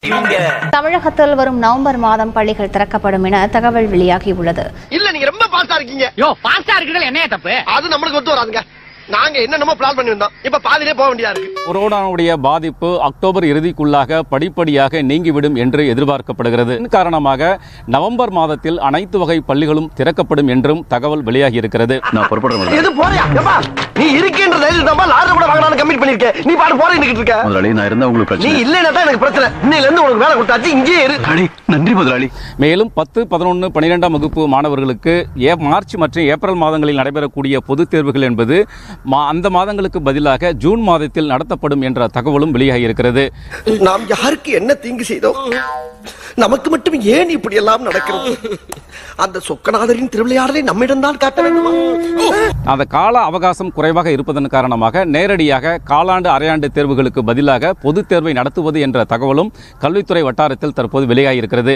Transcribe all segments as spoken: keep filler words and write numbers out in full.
தமிழகத்தில் வரும் நவம்பர் மாதம் பள்ளிகள் திறக்கப்படும் என தகவல் வெளியாகியுள்ளது. இல்ல நீங்க ரொம்ப பாஸ்டா இருக்கீங்க. யோ பாஸ்டா இருக்குறது என்ன தப்பு? அது நம்மளுக்கு ஒத்து வராதுங்க. நாங்க என்னென்னமோ பிளான் பண்ணி வந்தோம். இப்ப பாதியிலே போக வேண்டியதா இருக்கு. கொரோனாவுடைய பாதிப்பு அக்டோபர் இறுதிக்குள்ளாக படிப்படியாக நீங்கிவிடும் என்று எதிர்பார்க்கப்படுகிறது. இதன் காரணமாக நவம்பர் மாதத்தில் அனைத்து வகை பள்ளிகளும் திறக்கப்படும் என்றும் தகவல் வெளியாகி இருக்கிறது. நான் புறப்படுறேன். எது போறியா? ஏப்பா நீ இருக்கேன்ற தைரியத்துல தான் லாரி கூட வாங்கலாம்னு கமிட் பண்ணிருக்க. நீ பாட்டு போறே நிக்கிட்டு இருக்க. முதலாளி நான் இருந்தா உங்களுக்கு பிரச்சனை. நீ இல்லனா தான் எனக்கு பிரச்சனை. இன்னையில இருந்து உங்களுக்கு வேலை கொடுத்தாச்சு இங்கேயே இரு. அடி நன்றி முதலாளி. மேலும் பத்து பதினொன்று பன்னிரெண்டாம் வகுப்பு மாணவர்களுக்கு மார்ச் மற்றும் ஏப்ரல் மாதங்களில் நடைபெறக்கூடிய பொதுத் தேர்வுகள் என்பது அந்த மாதங்களுக்கு பதிலாக ஜூன் மாதத்தில் நடத்தப்படும் என்ற தகவலும் வெளியாகி இருக்கிறது. நாம் யாருக்கு என்ன தீங்கு செய்தோம்? நமக்கு மட்டும் ஏன் இப்படி எல்லாம் நடக்கிறது? அந்த சொக்கநாதரின் திருவிளையாடலை நம்மிடம் தான் காட்ட வேண்டுமா? அந்த கால அவகாசம் குறைவாக இருப்பதன் காரணமாக நேரடியாக காலாண்டு அரையாண்டு தேர்வுகளுக்கு பதிலாக பொதுத் தேர்வை நடத்துவது என்ற தகவலும் கல்வித்துறை வட்டாரத்தில் தற்போது வெளியாகி இருக்கிறது.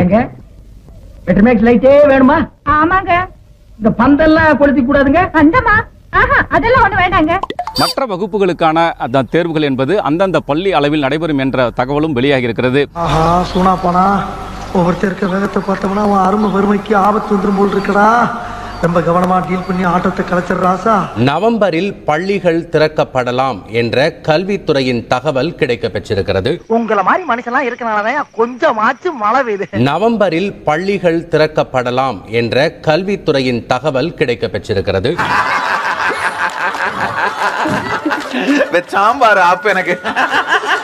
வேணுமா? ஆமாங்க. இந்த பந்தெல்லாம் கொளுத்தி கூடாதுங்க. பந்தமா? அதெல்லாம் ஒண்ணு வேண்டாங்க. மற்ற வகுப்புகளுக்கான அந்த தேர்வுகள் என்பது அந்தந்த பள்ளி அளவில் நடைபெறும் என்ற தகவலும் வெளியாகி இருக்கிறது. ஆஹா சூனா போனா ஒவ்வொருத்தருக்கு வேகத்தை பார்த்தோம்னா அவன் அருமை வறுமைக்கு ஆபத்து வந்துடும் போல் இருக்கடா. ரொம்ப கவனமா டீல் பண்ணி ஆட்டத்தை கலைச்சிடுறாசா. நவம்பரில் பள்ளிகள் திறக்கப்படலாம் என்ற கல்வித்துறையின் தகவல் கிடைக்க பெற்றிருக்கிறது. உங்கள மாதிரி மனுஷன்லாம் இருக்கனாலதான் கொஞ்சமாச்சும் மழை பெய்யுது. நவம்பரில் பள்ளிகள் திறக்கப்படலாம் என்ற கல்வித்துறையின் தகவல் கிடைக்க பெற்றிருக்கிறது. சாம்பார் ஆப்பு எனக்கு